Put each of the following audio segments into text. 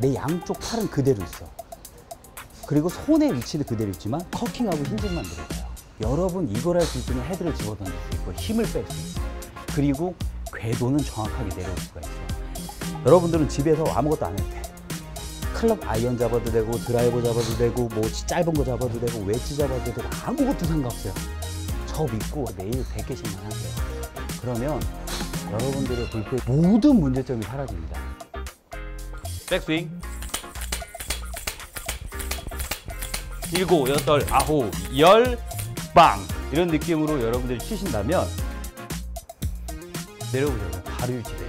내 양쪽 팔은 그대로 있어. 그리고 손의 위치도 그대로 있지만 커킹하고 힌징만 들어가요. 여러분 이걸 할 수 있으면 헤드를 집어던질 수 있고 힘을 뺄 수 있어. 그리고 궤도는 정확하게 내려올 수가 있어. 여러분들은 집에서 아무것도 안 해도 돼. 클럽 아이언 잡아도 되고 드라이버 잡아도 되고 뭐 짧은 거 잡아도 되고 웨지 잡아도 되고 아무것도 상관없어요. 저 믿고 매일 100개씩만 하세요. 그러면 여러분들의 골프의 모든 문제점이 사라집니다. 백스윙 7, 8, 9, 10 빵! 이런 느낌으로 여러분들이 치신다면 내려보세요. 바로 유지돼요.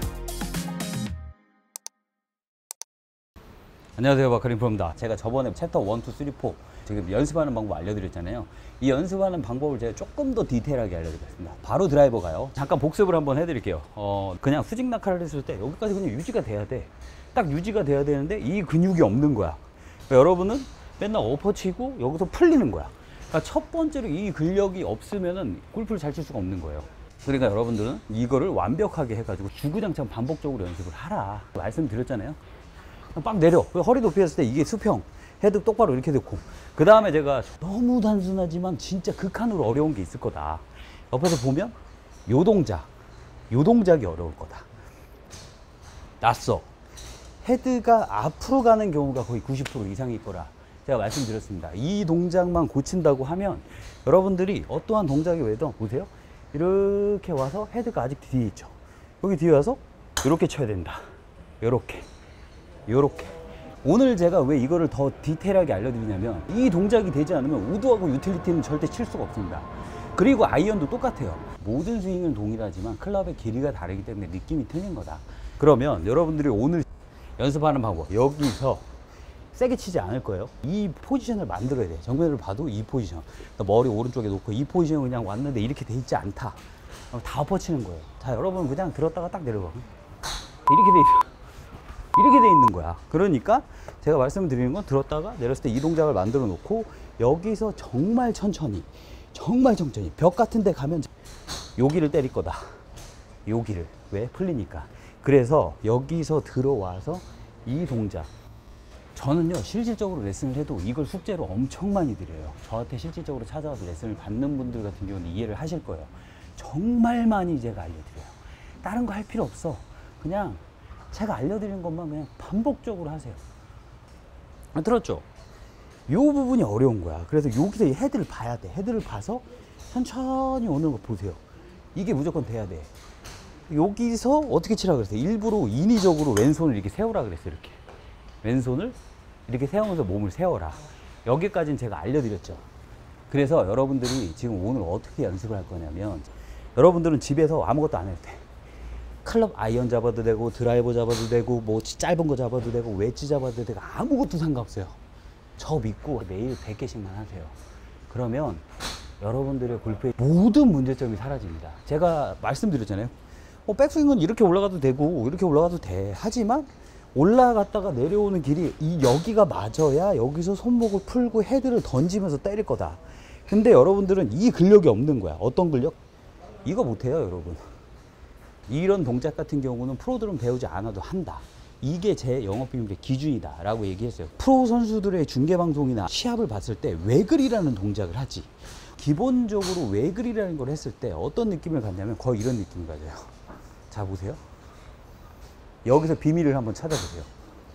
안녕하세요, 마카링 프로입니다. 제가 저번에 챕터 1, 2, 3, 4 지금 연습하는 방법 알려드렸잖아요. 이 연습하는 방법을 제가 조금 더 디테일하게 알려드렸습니다. 바로 드라이버 가요. 잠깐 복습을 한번 해드릴게요. 그냥 수직 낙하를 했을 때 여기까지 그냥 유지가 돼야 돼. 딱 유지가 돼야 되는데 이 근육이 없는 거야. 그러니까 여러분은 맨날 엎어치고 여기서 풀리는 거야. 그러니까 첫 번째로 이 근력이 없으면은 골프를 잘 칠 수가 없는 거예요. 그러니까 여러분들은 이거를 완벽하게 해가지고 주구장창 반복적으로 연습을 하라 말씀드렸잖아요. 빡 내려. 허리 높이 했을 때 이게 수평. 헤드 똑바로 이렇게 놓고. 그 다음에 제가 너무 단순하지만 진짜 극한으로 어려운 게 있을 거다. 옆에서 보면 요 동작이 어려울 거다. 낯서. 헤드가 앞으로 가는 경우가 거의 90% 이상일 거라 제가 말씀드렸습니다. 이 동작만 고친다고 하면 여러분들이 어떠한 동작이 왜도 보세요. 이렇게 와서 헤드가 아직 뒤에 있죠. 여기 뒤에 와서 이렇게 쳐야 된다. 요렇게. 오늘 제가 왜 이거를 더 디테일하게 알려드리냐면 이 동작이 되지 않으면 우드하고 유틸리티는 절대 칠 수가 없습니다. 그리고 아이언도 똑같아요. 모든 스윙은 동일하지만 클럽의 길이가 다르기 때문에 느낌이 틀린 거다. 그러면 여러분들이 오늘 연습하는 방법, 여기서 세게 치지 않을 거예요. 이 포지션을 만들어야 돼. 정면을 봐도 이 포지션. 머리 오른쪽에 놓고 이 포지션을 그냥 왔는데 이렇게 돼 있지 않다. 다 엎어치는 거예요. 자, 여러분 그냥 들었다가 딱 내려가. 이렇게 돼 있는 거야. 그러니까 제가 말씀드리는 건 들었다가 내렸을 때 이 동작을 만들어 놓고 여기서 정말 천천히 벽 같은 데 가면 여기를 때릴 거다. 여기를. 왜? 풀리니까. 그래서 여기서 들어와서 이 동작. 저는요 실질적으로 레슨을 해도 이걸 숙제로 엄청 많이 드려요. 저한테 실질적으로 찾아와서 레슨을 받는 분들 같은 경우는 이해를 하실 거예요. 정말 많이 제가 알려드려요. 다른 거 할 필요 없어. 그냥 제가 알려드리는 것만 그냥 반복적으로 하세요. 들었죠? 이 부분이 어려운 거야. 그래서 여기서 이 헤드를 봐야 돼. 헤드를 봐서 천천히 오는 거 보세요. 이게 무조건 돼야 돼. 여기서 어떻게 치라고 그랬어요? 일부러 인위적으로 왼손을 이렇게 세우라 그랬어요. 이렇게 왼손을 이렇게 세우면서 몸을 세워라. 여기까지는 제가 알려드렸죠. 그래서 여러분들이 지금 오늘 어떻게 연습을 할 거냐면 여러분들은 집에서 아무것도 안 해도 돼. 클럽 아이언 잡아도 되고 드라이버 잡아도 되고 뭐 짧은 거 잡아도 되고 웨지 잡아도 되고 아무것도 상관없어요. 저 믿고 매일 100개씩만 하세요. 그러면 여러분들의 골프의 모든 문제점이 사라집니다. 제가 말씀드렸잖아요. 백스윙은 이렇게 올라가도 되고 이렇게 올라가도 돼. 하지만 올라갔다가 내려오는 길이 여기가 맞아야 여기서 손목을 풀고 헤드를 던지면서 때릴 거다. 근데 여러분들은 이 근력이 없는 거야. 어떤 근력? 이거 못해요, 여러분. 이런 동작 같은 경우는 프로들은 배우지 않아도 한다. 이게 제 영업비밀의 기준이다 라고 얘기했어요. 프로 선수들의 중계방송이나 시합을 봤을 때 외글이라는 동작을 하지. 기본적으로 외글이라는 걸 했을 때 어떤 느낌을 갖냐면 거의 이런 느낌을 가져요. 자, 보세요. 여기서 비밀을 한번 찾아보세요.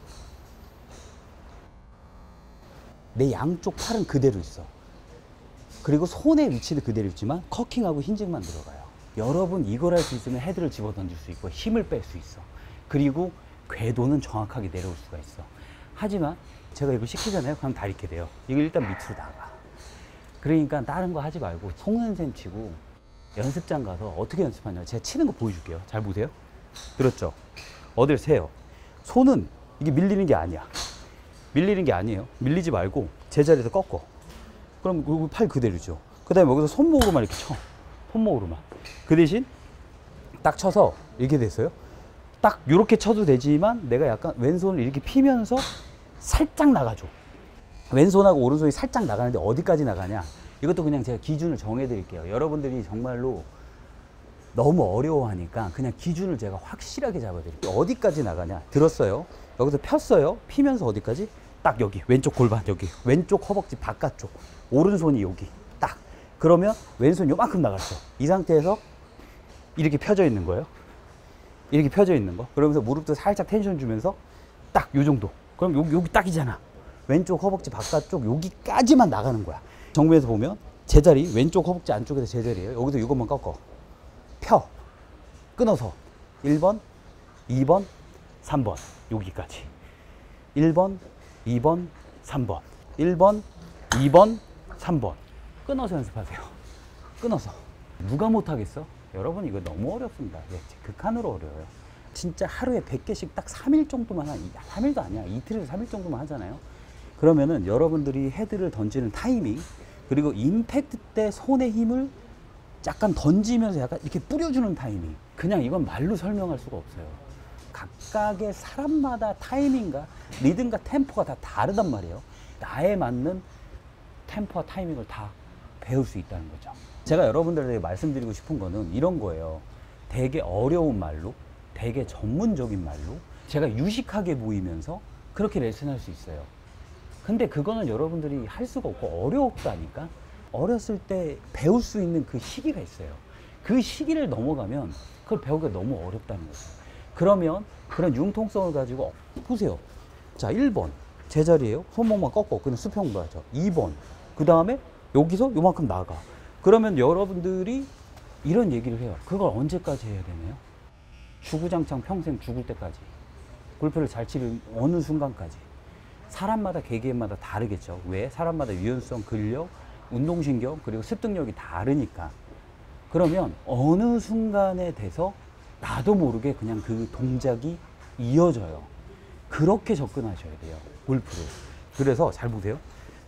내 양쪽 팔은 그대로 있어. 그리고 손의 위치도 그대로 있지만 커킹하고 힌징만 들어가요. 여러분 이걸 할 수 있으면 헤드를 집어던질 수 있고 힘을 뺄 수 있어. 그리고 궤도는 정확하게 내려올 수가 있어. 하지만 제가 이거 시키잖아요. 그럼 다 이렇게 돼요. 이거 일단 밑으로 나가. 그러니까 다른 거 하지 말고 속는 셈 치고 연습장 가서 어떻게 연습하냐. 제가 치는 거 보여줄게요. 잘 보세요. 들었죠? 어딜 세요. 손은 이게 밀리는 게 아니야. 밀리는 게 아니에요. 밀리지 말고 제자리에서 꺾어. 그럼 여기 팔 그대로죠. 그 다음에 여기서 손목으로만 이렇게 쳐. 손목으로만. 그 대신 딱 쳐서 이렇게 됐어요. 딱 이렇게 쳐도 되지만 내가 약간 왼손을 이렇게 피면서 살짝 나가줘. 왼손하고 오른손이 살짝 나가는데 어디까지 나가냐. 이것도 그냥 제가 기준을 정해 드릴게요. 여러분들이 정말로 너무 어려워하니까 그냥 기준을 제가 확실하게 잡아드릴게요. 어디까지 나가냐? 들었어요. 여기서 폈어요. 피면서 어디까지? 딱 여기 왼쪽 골반, 여기 왼쪽 허벅지 바깥쪽, 오른손이 여기 딱. 그러면 왼손 요만큼 나갔어. 이 상태에서 이렇게 펴져 있는 거예요. 이렇게 펴져 있는 거. 그러면서 무릎도 살짝 텐션 주면서 딱 요 정도. 그럼 여기 딱이잖아. 왼쪽 허벅지 바깥쪽 여기까지만 나가는 거야. 정면에서 보면 제자리, 왼쪽 허벅지 안쪽에서 제자리예요. 여기서 이것만 꺾어. 펴. 끊어서 1번, 2번, 3번. 여기까지. 1번, 2번, 3번. 1번, 2번, 3번. 끊어서 연습하세요. 끊어서. 누가 못하겠어? 여러분 이거 너무 어렵습니다. 예, 극한으로 어려워요. 진짜 하루에 100개씩 딱 3일 정도만 3일도 아니야. 이틀에서 3일 정도만 하잖아요. 그러면은 여러분들이 헤드를 던지는 타이밍, 그리고 임팩트 때 손의 힘을 약간 던지면서 약간 이렇게 뿌려주는 타이밍. 그냥 이건 말로 설명할 수가 없어요. 각각의 사람마다 타이밍과 리듬과 템포가 다 다르단 말이에요. 나에 맞는 템포와 타이밍을 다 배울 수 있다는 거죠. 제가 여러분들에게 말씀드리고 싶은 거는 이런 거예요. 되게 어려운 말로, 되게 전문적인 말로 제가 유식하게 보이면서 그렇게 레슨할 수 있어요. 근데 그거는 여러분들이 할 수가 없고 어렵다니까. 어렸을 때 배울 수 있는 그 시기가 있어요. 그 시기를 넘어가면 그걸 배우기가 너무 어렵다는 거죠. 그러면 그런 융통성을 가지고 보세요. 자, 1번 제자리에요. 손목만 꺾고 그냥 수평도 하죠. 2번 그 다음에 여기서 요만큼 나가. 그러면 여러분들이 이런 얘기를 해요. 그걸 언제까지 해야 되나요? 주구장창 평생 죽을 때까지. 골프를 잘 치는 어느 순간까지. 사람마다 개개인마다 다르겠죠. 왜? 사람마다 유연성, 근력, 운동신경, 그리고 습득력이 다르니까. 그러면 어느 순간에 돼서 나도 모르게 그냥 그 동작이 이어져요. 그렇게 접근하셔야 돼요. 골프를. 그래서 잘 보세요.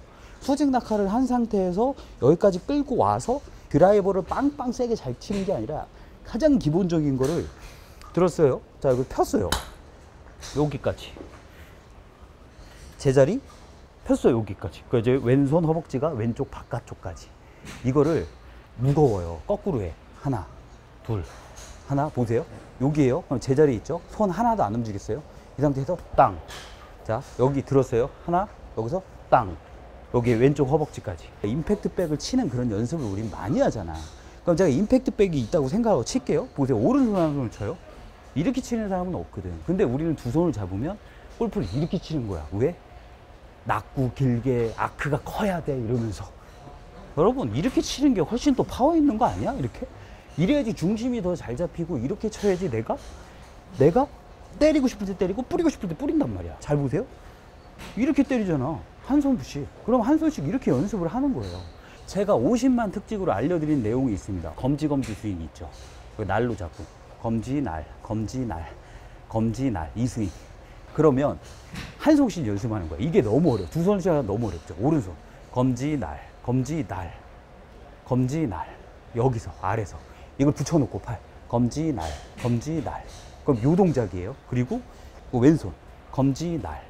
수직 낙하를 한 상태에서 여기까지 끌고 와서 드라이버를 빵빵 세게 잘 치는 게 아니라 가장 기본적인 거를 들었어요. 자, 이걸 폈어요. 여기까지. 제자리 폈어요. 여기까지. 그 이제 왼손 허벅지가 왼쪽 바깥쪽까지. 이거를 무거워요. 거꾸로 해. 하나, 둘, 하나 보세요. 여기에요. 그럼 제자리 있죠. 손 하나도 안 움직였어요. 이 상태에서 땅. 자, 여기 들었어요. 하나, 여기서 땅. 여기 왼쪽 허벅지까지. 임팩트 백을 치는 그런 연습을 우린 많이 하잖아. 그럼 제가 임팩트 백이 있다고 생각하고 칠게요. 보세요. 오른손 한 손을 쳐요. 이렇게 치는 사람은 없거든. 근데 우리는 두 손을 잡으면 골프를 이렇게 치는 거야. 왜? 낮고 길게 아크가 커야 돼 이러면서. 여러분 이렇게 치는 게 훨씬 더 파워 있는 거 아니야? 이렇게? 이래야지 중심이 더 잘 잡히고 이렇게 쳐야지 내가 때리고 싶을 때 때리고 뿌리고 싶을 때 뿌린단 말이야. 잘 보세요. 이렇게 때리잖아. 한 손씩. 그럼 한 손씩 이렇게 연습을 하는 거예요. 제가 50만 특징으로 알려드린 내용이 있습니다. 검지 스윙 있죠. 날로 잡고 검지 날 이 스윙. 그러면 한 손씩 연습하는 거야. 이게 너무 어려워. 두 손씩 하면 너무 어렵죠. 오른손 검지 날 여기서 아래서 이걸 붙여놓고 팔 검지 날 그럼 요 동작이에요. 그리고 왼손 검지 날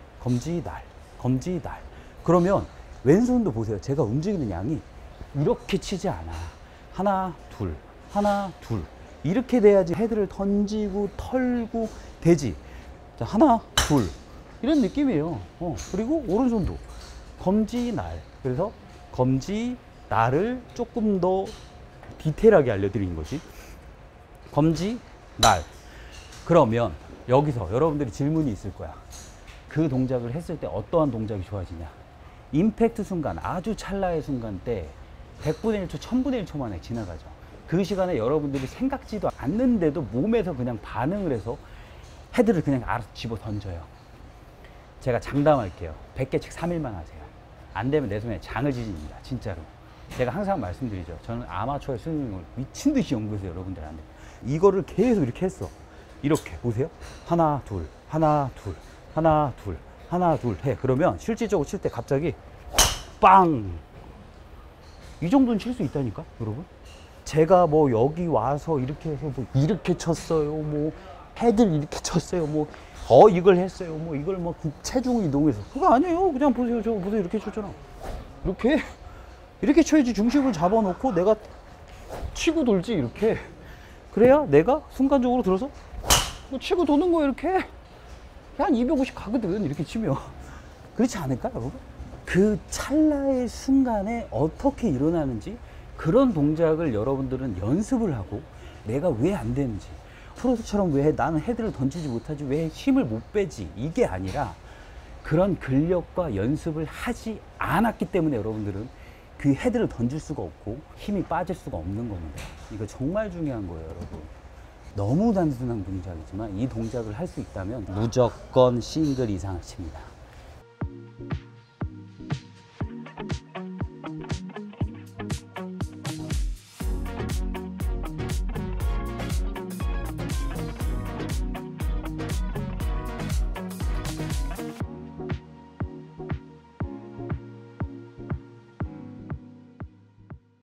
그러면 왼손도 보세요. 제가 움직이는 양이 이렇게 치지 않아. 하나 둘 이렇게 돼야지 헤드를 던지고 털고 되지. 자, 하나 둘 이런 느낌이에요. 그리고 오른손도 검지 날. 그래서 검지 날을 조금 더 디테일하게 알려드린 거지. 검지 날. 그러면 여기서 여러분들이 질문이 있을 거야. 그 동작을 했을 때 어떠한 동작이 좋아지냐. 임팩트 순간, 아주 찰나의 순간 때 100분의 1초, 1000분의 1초 만에 지나가죠. 그 시간에 여러분들이 생각지도 않는데도 몸에서 그냥 반응을 해서 헤드를 그냥 알아서 집어 던져요. 제가 장담할게요. 100개씩 3일만 하세요. 안 되면 내 손에 장을 지집니다. 진짜로. 제가 항상 말씀드리죠. 저는 아마추어의 스윙을 미친 듯이 연구해서 여러분들한테 이거를 계속 이렇게 했어. 이렇게 보세요. 하나 둘 해. 그러면 실질적으로 칠 때 갑자기 빵! 이 정도는 칠 수 있다니까, 여러분. 제가 뭐 여기 와서 이렇게 해서 뭐 이렇게 쳤어요. 뭐 헤드를 이렇게 쳤어요. 뭐 이걸 했어요. 뭐 이걸 뭐 체중 이동해서. 그거 아니에요. 그냥 보세요. 저거 보세요. 이렇게 쳤잖아. 이렇게 쳐야지. 중심을 잡아놓고 내가 치고 돌지. 이렇게 그래야 내가 순간적으로 들어서 뭐 치고 도는 거 이렇게 한 250 가거든, 이렇게 치면. 그렇지 않을까, 여러분? 그 찰나의 순간에 어떻게 일어나는지 그런 동작을 여러분들은 연습을 하고 내가 왜 안 되는지, 프로처럼 왜 나는 헤드를 던지지 못하지, 왜 힘을 못 빼지, 이게 아니라 그런 근력과 연습을 하지 않았기 때문에 여러분들은 그 헤드를 던질 수가 없고 힘이 빠질 수가 없는 겁니다. 이거 정말 중요한 거예요, 여러분. 너무 단순한 동작이지만 이 동작을 할 수 있다면 무조건 싱글 이상을 칩니다.